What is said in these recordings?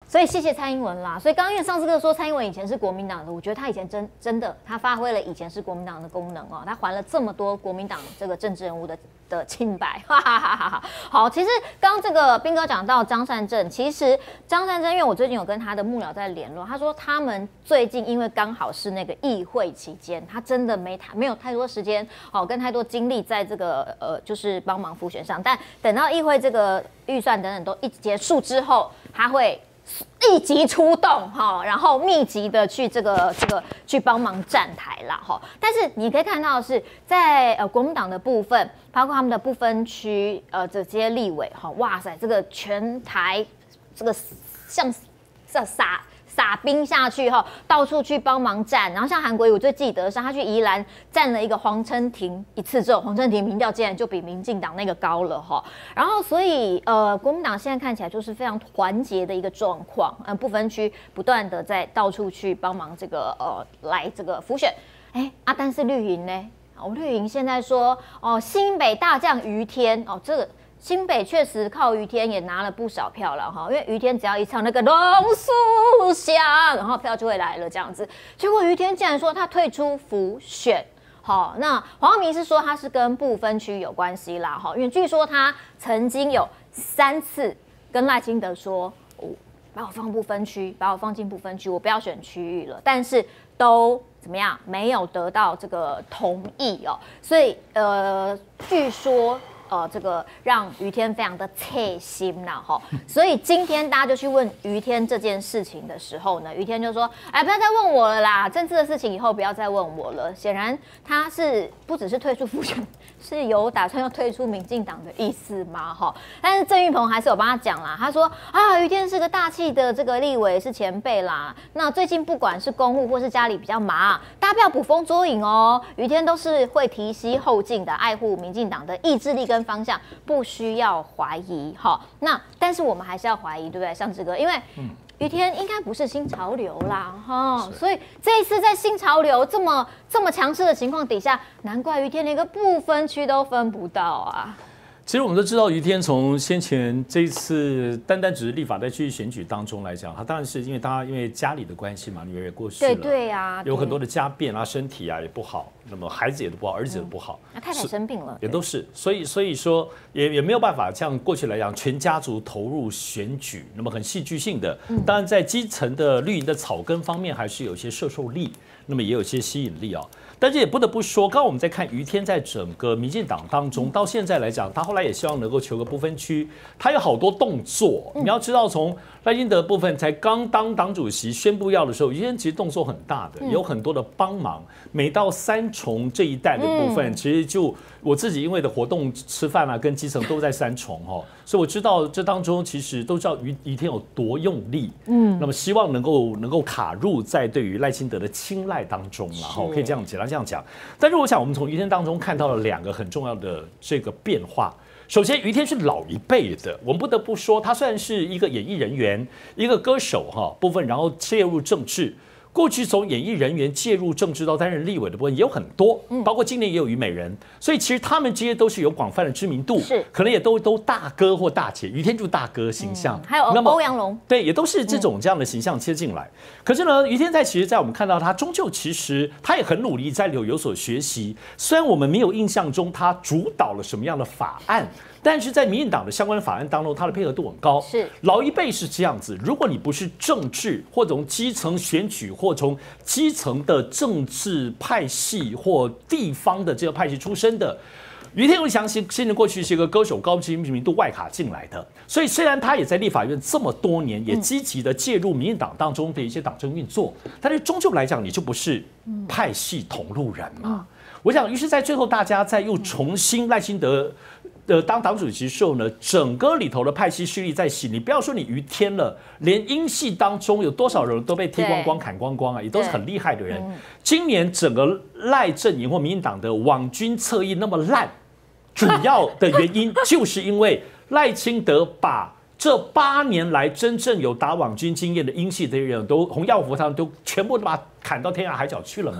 所以谢谢蔡英文啦。所以刚刚因为上次哥说蔡英文以前是国民党的，我觉得他以前真的他发挥了以前是国民党的功能哦，他还了这么多国民党这个政治人物的清白，哈哈哈哈哈。好，其实刚刚这个彬哥讲到张善政，其实张善政因为我最近有跟他的幕僚在联络，他说他们最近因为刚好是那个议会期间，他真的没有太多时间跟太多精力在这个就是帮忙辅选上，但等到议会这个预算等等都一结束之后，他会立即出动然后密集的去这个去帮忙站台啦但是你可以看到的是在国民党的部分，包括他们的不分区这些立委哇塞，这个全台这个像撒兵下去到处去帮忙站，然后像韩国瑜，我最记得是他去宜兰站了一个黄琛庭一次之后，黄琛庭民调竟然就比民进党那个高了然后所以国民党现在看起来就是非常团结的一个状况，不分区不断的在到处去帮忙这个来这个辅选，但是绿营呢？绿营现在说新北大将于天这个。新北确实靠于天也拿了不少票了因为于天只要一唱那个榕树下，然后票就会来了这样子。结果于天竟然说他退出辅选，那黄浩明是说他是跟不分区有关系啦因为据说他曾经有3次跟赖清德说，把我放不分区，把我放进不分区，我不要选区域了，但是都怎么样没有得到这个同意所以据说。这个让于天非常的切心啦所以今天大家就去问于天这件事情的时候呢，于天就说，不要再问我了啦，政治的事情以后不要再问我了。显然他是不只是退出辅选，是有打算要退出民进党的意思吗？但是郑运鹏还是有帮他讲啦，他说于天是个大气的这个立委，是前辈啦。那最近不管是公务或是家里比较忙，大家不要捕风捉影哦。于天都是会提携后进的，爱护民进党的意志力跟方向，不需要怀疑那但是我们还是要怀疑，对不对，尚志哥？因为于天应该不是新潮流啦所以这一次在新潮流这么强势的情况底下，难怪于天连个不分区都分不到啊。 其实我们都知道，于天从先前这一次单只是立法在区域选举当中来讲，他当然是因为家里的关系嘛，女儿也过世了， 对啊， 有很多的家变身体也不好，那么孩子也都不好，儿子也不好， 太太生病了， 也都是，所以说也没有办法像过去来讲，全家族投入选举，那么很戏剧性的。当然在基层的绿营的草根方面，还是有一些摄受力，那么也有一些吸引力但是也不得不说，刚刚我们在看于天在整个民进党当中，到现在来讲，他后来也希望能够求个不分区，他有好多动作。你要知道，从赖清德部分才刚当党主席宣布要的时候，于天其实动作很大的，有很多的帮忙。每到三重这一带的部分，其实就我自己因为的活动吃饭跟基层都在三重所以我知道这当中其实都知道于天有多用力。那么希望能够卡入在对于赖清德的青睐当中可以这样简单这样讲。但是我想我们从于天当中看到了2个很重要的这个变化。首先，于天是老一辈的，我们不得不说，他虽然是一个演艺人员、一个歌手部分，然后切入政治。过去从演艺人员介入政治到担任立委的部分也有很多，包括今年也有虞美人，所以其实他们这些都是有广泛的知名度，是可能也都大哥或大姐，于天就是大哥形象， 还有欧阳龙， 对，也都是这样的形象切进来。可是呢，于天其实在我们看到他，终究其实他也很努力在有所学习，虽然我们没有印象中他主导了什么样的法案。但是在民进党的相关法案当中，他的配合度很高。是老一辈是这样子，如果你不是政治或从基层选举或从基层的政治派系或地方的这个派系出身的，于天伟强现在过去是一个歌手，高知名度外卡进来的，所以虽然他也在立法院这么多年，也积极的介入民进党当中的一些党政运作，但是终究来讲，你就不是派系同路人嘛。我想，于是，在最后，大家在又重新赖清德当党主席的时候呢，整个里头的派系势力在洗。你不要说你于天了，连英系当中有多少人都被剃光光、砍光光也都是很厉害的人。今年整个赖阵营或民进党的网军侧翼那么烂，主要的原因就是因为赖清德把这8年来真正有打网军经验的英系的人都洪耀福他们都全部都把他砍到天涯海角去了嘛。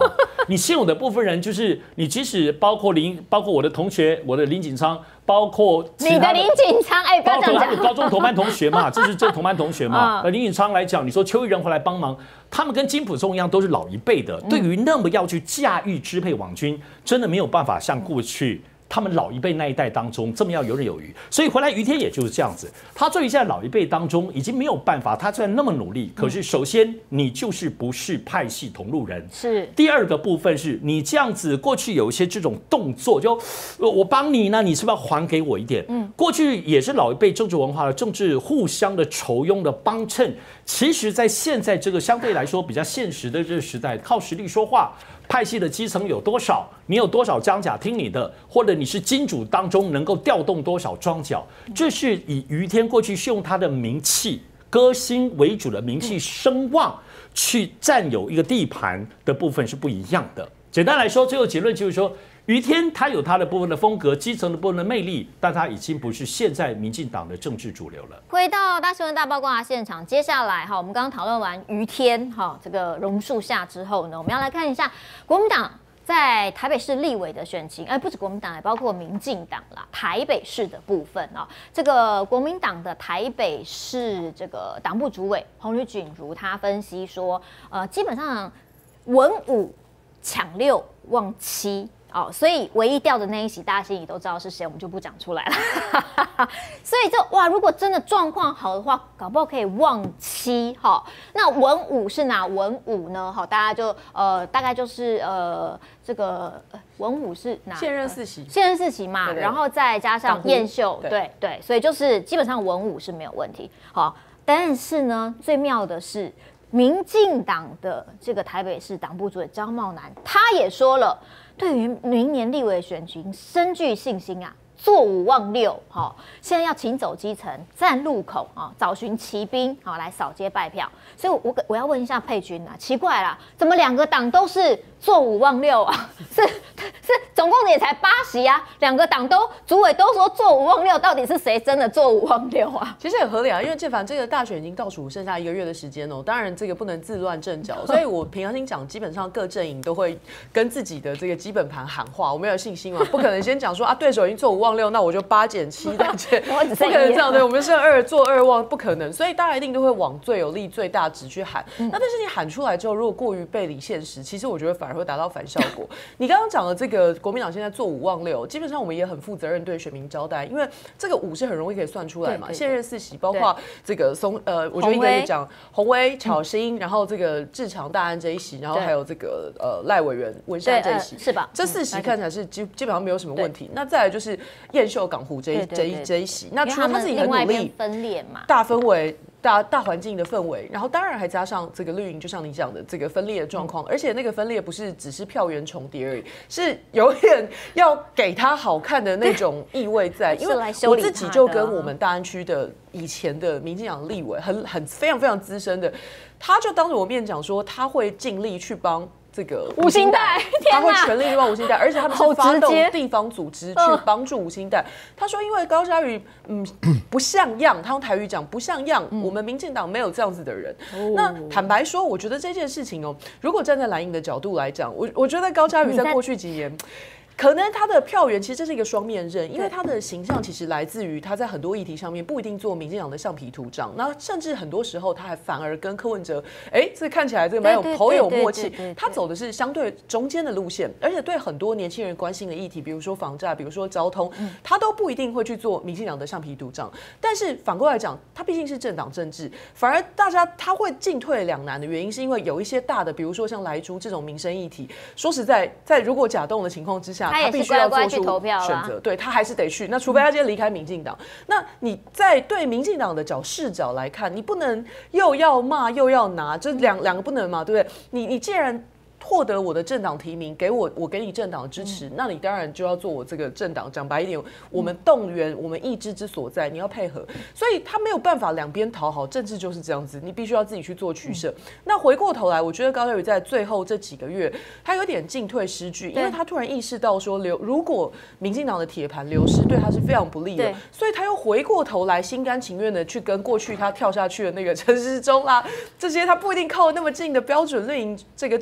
你现有的部分人，就是你即使包括我的同学，我的林锦昌，包括你的林锦昌，哎，不要这样讲， 高中同班同学嘛，这是同班同学嘛。林锦昌来讲，你说邱毅人回来帮忙，他们跟金溥聪一样，都是老一辈的，对于那么要去驾驭支配网军，真的没有办法像过去。他们老一辈那一代当中这么要游刃有余，所以回来于天也就是这样子。他对于现在老一辈当中已经没有办法，他虽然那么努力，可是首先你就是不是派系同路人。 是第二个部分是你这样子过去有一些这种动作，就我帮你呢，你是不是要还给我一点？过去也是老一辈政治文化的政治互相的酬庸的帮衬。其实，在现在这个相对来说比较现实的这个时代，靠实力说话。派系的基层有多少？你有多少装甲听你的？或者你是金主当中能够调动多少庄脚？这是以于天过去是用他的名气、歌星为主的名气声望去占有一个地盘的部分是不一样的。简单来说，最后结论就是说，于天他有他的部分的风格，基层的部分的魅力，但他已经不是现在民进党的政治主流了。 回到大新闻大爆卦现场，接下来我们刚刚讨论完于天这个榕树下之后呢，我们要来看一下国民党在台北市立委的选情，不止国民党，也包括民进党啦。台北市的部分这个国民党的台北市这个党部主委洪吕锦如他分析说，基本上文武抢6望7。所以唯一掉的那一席，大家心里都知道是谁，我们就不讲出来了。所以如果真的状况好的话，搞不好可以望7。那文武是哪文武呢？大家就大概就是这个文武是哪？ 现任4席， 现任4席嘛，然后再加上燕秀，对，所以就是基本上文武是没有问题。但是呢，最妙的是。民进党的这个台北市党部主委张茂南，他也说了，对于明年立委选情深具信心坐5望6，现在要请走基层，站路口找寻骑兵来扫街拜票。所以我要问一下佩君奇怪啦，怎么2个党都是坐5望6啊？是总共也才8席2个党主委都说坐5望6，到底是谁真的坐5望6啊？ 其实很合理因为建凡这个大选已经倒数剩下1个月的时间当然这个不能自乱阵脚，所以我平常心讲，基本上各阵营都会跟自己的这个基本盘喊话，我们有信心嘛，不可能先讲说对手已经坐5望6，那我就8减7再减，不可能这样，对，我们剩2坐2望，不可能，所以大家一定都会往最有利、最大值去喊。那但是你喊出来之后，如果过于背离现实，其实我觉得反而会达到反效果。你刚刚讲的这个国民党现在坐5望6，基本上我们也很负责任对选民交代，因为这个5是很容易可以算出来嘛。现任4席，包括这个我觉得应该讲洪威、巧芯，然后这个志强、大安这一席，然后还有这个赖委员文山这一席， 是吧？ 这4席看起来是基本上没有什么问题。那再来就是燕秀、港湖这一席，那除了他自己很努力， 分裂嘛， 大氛围。大环境的氛围，然后当然还加上这个绿营，就像你讲的这个分裂的状况，而且那个分裂不是只是票源重叠而已，是有点要给他好看的那种意味在。因为我自己就跟我们大安区的以前的民进党立委非常非常资深的，他就当着我面讲说，他会尽力去帮。这个吴欣岱， 他会全力去帮吴欣岱，而且他们是发动地方组织去帮助吴欣岱。他说，因为高嘉瑜不像样，他用台语讲不像样，我们民进党没有这样子的人。那坦白说，我觉得这件事情如果站在蓝营的角度来讲，我觉得高嘉瑜在过去几年。可能他的票源其实这是一个双面刃，因为他的形象其实来自于他在很多议题上面不一定做民进党的橡皮图章，那甚至很多时候他还反而跟柯文哲，这看起来这个蛮有颇有默契，他走的是相对中间的路线，而且对很多年轻人关心的议题，比如说房价，比如说交通，他都不一定会去做民进党的橡皮图章。但是反过来讲，他毕竟是政党政治，反而大家他会进退两难的原因，是因为有一些大的，比如说像莱猪这种民生议题，说实在，在如果假动的情况之下。 他必须要做出选择， 对他还是得去。那除非他今天离开民进党，那你在对民进党的视角来看，你不能又要骂又要拿，这两个不能嘛，对不对？你既然获得我的政党提名，我给你政党的支持，那你当然就要做我这个政党。讲白一点，我们动员我们意志之所在，你要配合。所以他没有办法两边讨好，政治就是这样子，你必须要自己去做取舍。那回过头来，我觉得高嘉瑜在最后这几个月，他有点进退失据，因为他突然意识到说，如果民进党的铁盘流失，对他是非常不利的，所以他又回过头来，心甘情愿的去跟过去他跳下去的那个陈时中啦，这些他不一定靠那么近的标准绿营这个政治中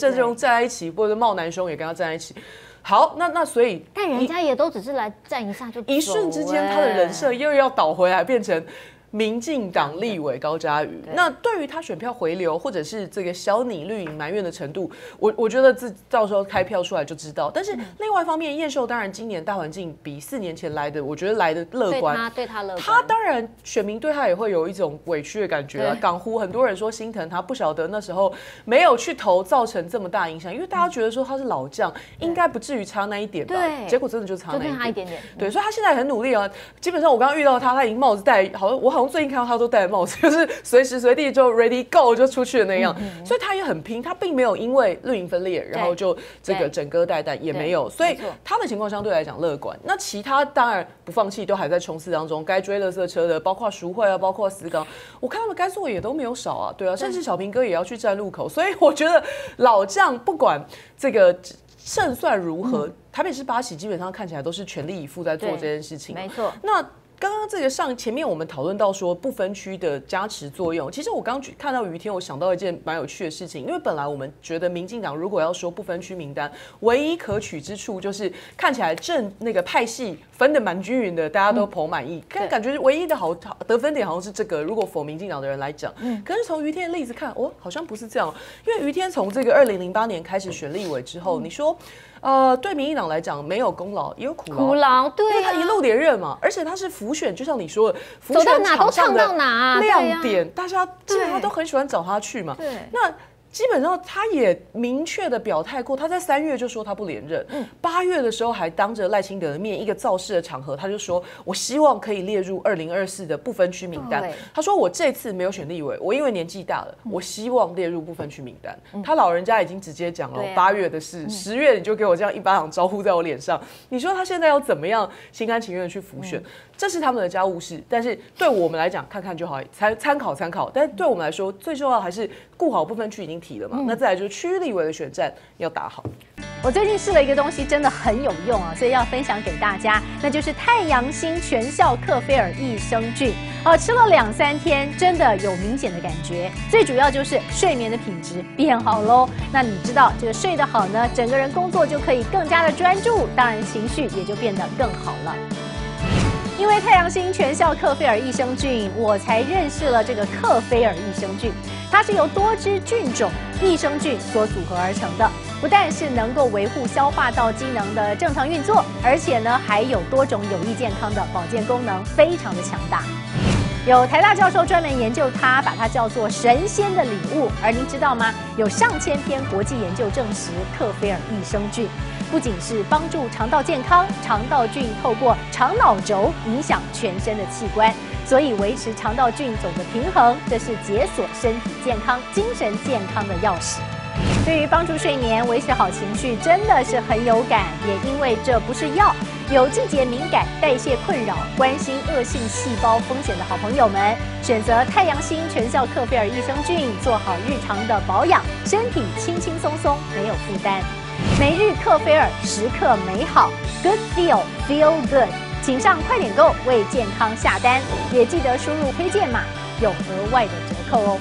站在一起，或者茂南兄也跟他站在一起。好，那所以， 但人家也都只是来站一下就走， 一瞬之间，他的人设又要倒回来，变成民进党立委高嘉瑜。那对于他选票回流，或者是这个小拟绿营埋怨的程度，我觉得到时候开票出来就知道。但是另外一方面，燕秀当然今年大环境比4年前来的，我觉得来的乐观。 对他乐观。 他当然选民对他也会有一种委屈的感觉啊。港湖很多人说心疼他，不晓得那时候没有去投，造成这么大影响，因为大家觉得说他是老将，应该不至于差那一点吧？ 对， 结果真的就差那一点。对，所以他现在很努力啊。基本上我刚刚遇到他，他已经帽子戴，我好像最近看到他都戴帽子，就是随时随地就 ready go 就出去的那样。所以他也很拼，他并没有因为绿营分裂，然后就这个整个带弹也没有，所以他的情况相对来讲乐观。那其他当然不放弃，都还在冲刺当中。该追垃圾车的，包括淑慧啊，包括思刚，我看他们该做的也都没有少啊，对啊，甚至小平哥也要去站路口。所以我觉得老将不管这个胜算如何，台北市8席基本上看起来都是全力以赴在做这件事情。 没错。 那刚刚这个前面我们讨论到说不分区的加持作用，其实我刚看到于天，我想到一件蛮有趣的事情，因为本来我们觉得民进党如果要说不分区名单，唯一可取之处就是看起来那个派系分得蛮均匀的，大家都颇满意，感觉唯一的好得分点好像是这个。如果否民进党的人来讲，可是从于天的例子看，好像不是这样，因为于天从这个2008年开始选立委之后，你说。对民进党来讲没有功劳也有苦劳， 对、 因为他一路连任嘛，而且他是辅选，就像你说的，辅选走到哪都唱到哪， 亮点，大家基本上都很喜欢找他去嘛。 对， 那基本上他也明确的表态过，他在3月就说他不连任，8月的时候还当着赖清德的面一个造势的场合，他就说我希望可以列入2024的不分区名单。他说我这次没有选立委，我因为年纪大了，我希望列入不分区名单。他老人家已经直接讲了，8月的事，10月你就给我这样一巴掌招呼在我脸上，你说他现在要怎么样心甘情愿的去辅选？这是他们的家务事，但是对我们来讲，看看就好，参考。但是对我们来说，最重要还是顾好不分区已经提了嘛，那再来就是区域立委的选战要打好。 我最近试了一个东西，真的很有用啊，所以要分享给大家，那就是太阳星全效克菲尔益生菌。吃了2、3天，真的有明显的感觉。最主要就是睡眠的品质变好喽。那你知道这个睡得好呢，整个人工作就可以更加的专注，当然情绪也就变得更好了。因为太阳星全效克菲尔益生菌，我才认识了这个克菲尔益生菌。它是由多支菌种益生菌所组合而成的，不但是能够维护消化道机能的正常运作，而且呢还有多种有益健康的保健功能，非常的强大。有台大教授专门研究它，把它叫做神仙的礼物。而您知道吗？有上千篇国际研究证实，克菲尔益生菌不仅是帮助肠道健康，肠道菌透过肠脑轴影响全身的器官，所以维持肠道菌种的平衡，这是解锁身体健康、精神健康的钥匙。对于帮助睡眠、维持好情绪，真的是很有感。也因为这不是药，有季节敏感、代谢困扰、关心恶性细胞风险的好朋友们，选择太阳星全效克菲尔益生菌，做好日常的保养，身体轻轻松松，没有负担。每日克菲尔，时刻美好 ，Good Feel Good， 请上快点购为健康下单，也记得输入推荐码，有额外的折扣哦。